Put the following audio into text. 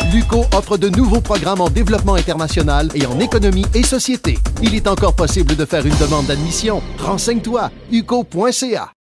L'UQO offre de nouveaux programmes en développement international et en économie et société. Il est encore possible de faire une demande d'admission. Renseigne-toi, uco.ca.